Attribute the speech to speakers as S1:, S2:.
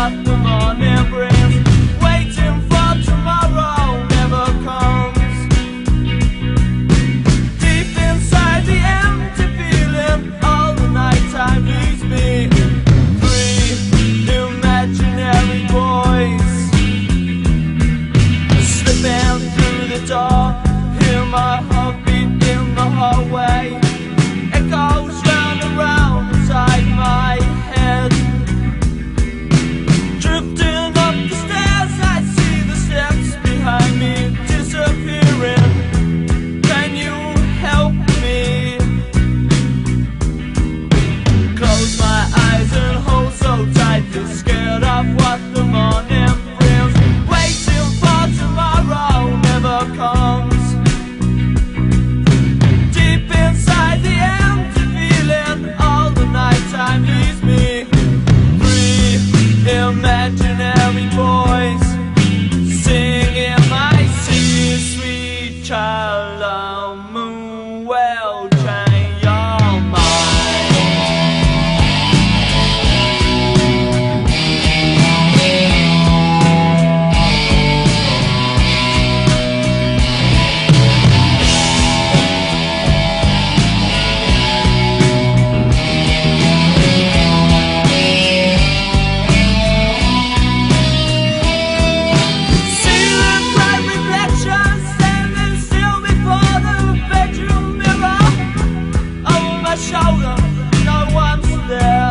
S1: what the morning brings. Waiting for tomorrow never comes. Deep inside the empty feeling, all the nighttime leaves me. Three imaginary boys slipping through the door. Hear my heartbeat in the hallway. It goes round and round inside my head. Drifting up the stairs, I see the steps behind me disappearing. Can you help me? Close my eyes and hold so tight, feel scared of what the morning brings. Waiting for tomorrow never comes. Deep inside the empty feeling, all the nighttime leaves me. Three imaginary boys singing my sweet, sweet child. The moon will change your mind. Seeing bright reflections standing still before the bedroom mirror. Over my shoulder, no one's there.